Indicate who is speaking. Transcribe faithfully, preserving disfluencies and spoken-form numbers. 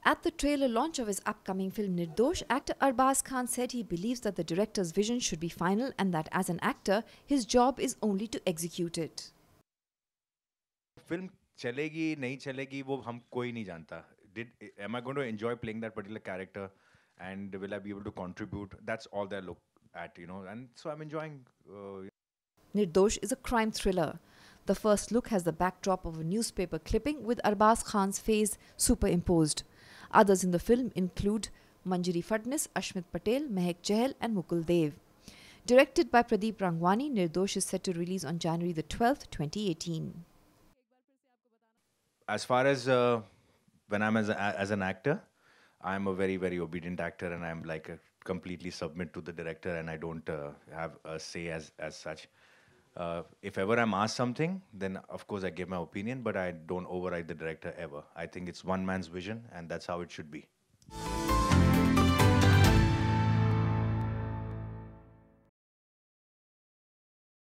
Speaker 1: At the trailer launch of his upcoming film Nirdosh, actor Arbaaz Khan said he believes that the director's vision should be final and that as an actor, his job is only to execute it.
Speaker 2: Film चलेगी नहीं चलेगी वो हम कोई नहीं जानता. Did am I going to enjoy playing that particular character, and will I be able to contribute? That's all they look at, you know. And so I'm enjoying. Uh,
Speaker 1: Nirdosh is a crime thriller. The first look has the backdrop of a newspaper clipping with Arbaaz Khan's face superimposed. Others in the film include Manjari Phadnis, Ashmit Patel, Mehak Chahal and Mukul Dev. Directed by Pradeep Rangwani, Nirdosh is set to release on January the twelfth, twenty eighteen.
Speaker 2: as far as uh, when I'm as, a, as an actor, I'm a very, very obedient actor, and I'm like a completely submit to the director, and I don't uh, have a say as, as such. Uh, if ever I'm asked something, then of course I give my opinion, but I don't override the director ever. I think it's one man's vision, and that's how it should be.